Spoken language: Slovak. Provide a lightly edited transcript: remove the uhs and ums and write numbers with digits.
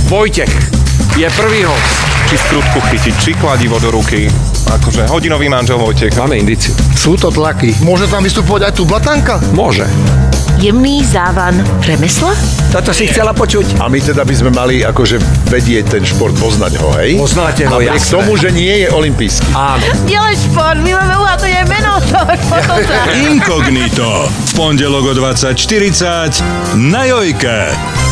Vojtech je prvý host. Či skrutku chytiť, či kladivo do ruky. Akože hodinový manžel Vojtech. Máme indíciu. Sú to tlaky. Môže tam vystupovať aj tu Blatanka? Môže. Jemný závan remesla? Toto si chcela počuť? A my teda by sme mali akože vedieť ten šport, poznať ho, hej? Poznáte ho, Napriek jasné. tomu, že nie je olimpijský. Áno. Nielen šport, my máme uhádnuť aj meno toho športovca. Inkognito. V pondelok o 20:40 na Jojke.